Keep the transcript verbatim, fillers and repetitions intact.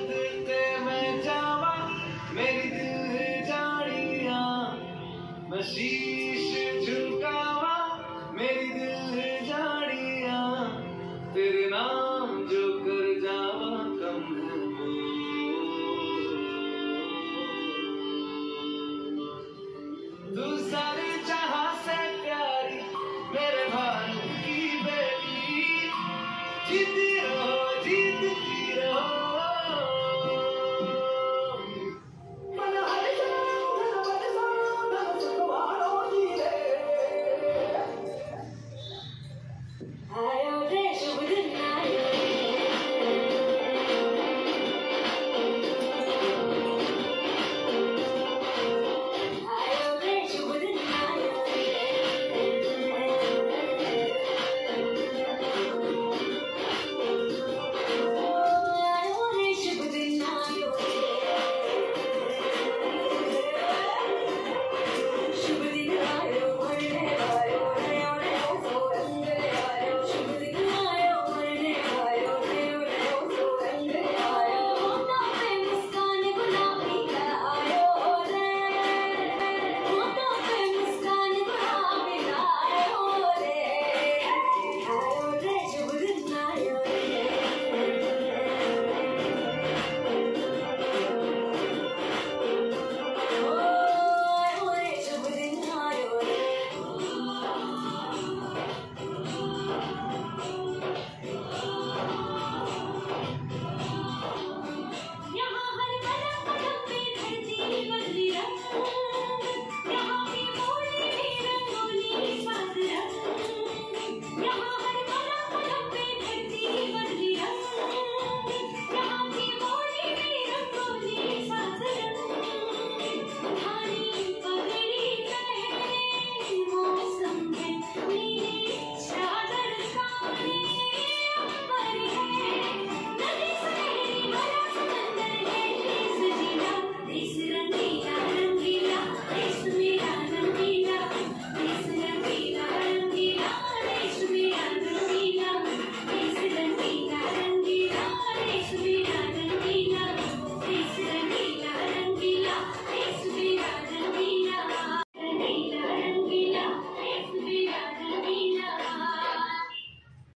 ते मैं जावा मेरी दिल है जाड़िया, मैं शीश झुकावा मेरी दिल है जाड़िया, तेरे नाम जो कर जावा कम है वो। तू सारी जहां से प्यारी मेरे भाई की बेटी,